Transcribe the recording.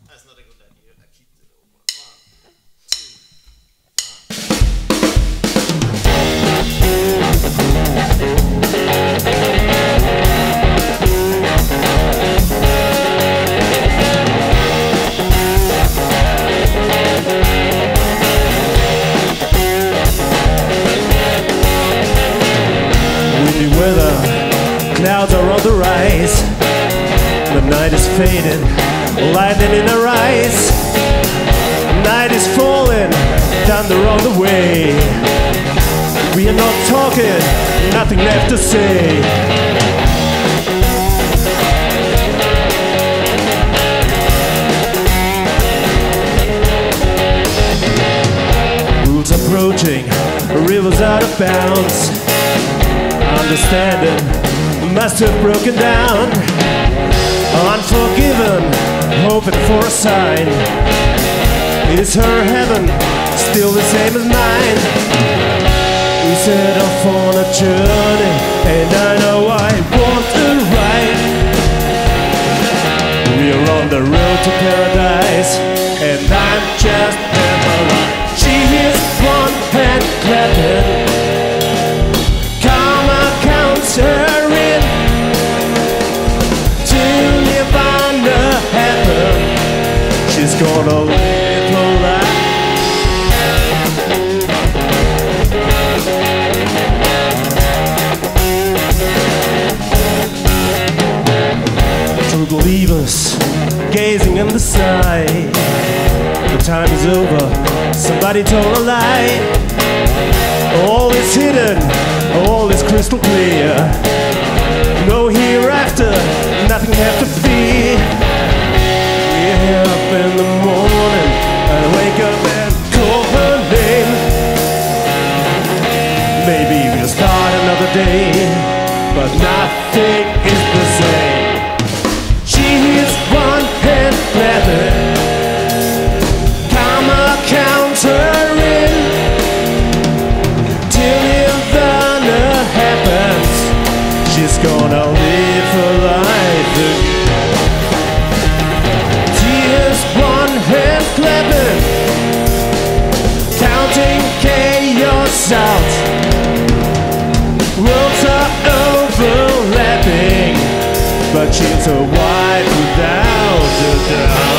That's not a good idea. I keep the old one. 1, 2. Windy weather, clouds are on the rise. The night is fading, lightning in our eyes. Night is falling, thunder on the way. We are not talking, nothing left to say. Rules approaching, rivers out of bounds. Understanding must have broken down. Unforgiven, hoping for a sign. Is her heaven still the same as mine? We set off on a journey, and I know I want to ride. We are on the road to paradise, and I'm just paralyzed. She hears one hand clapping, karma counts her in. Till Nirvana happen, she's gonna live her life. True believers gazing in the sky. The time is over, somebody told a lie. All is hidden, all is crystal clear. No hereafter, nothing left to fear. We're up in the morning, I wake up and call her name. Maybe we'll start another day, but nothing is the same. She hears one hand clapping, karma counts her in. Till Nirvana happens, she's gonna live her life again. Tears, one hand clapping, counting chaos out. Worlds are overlapping, but she's a wife without a doubt.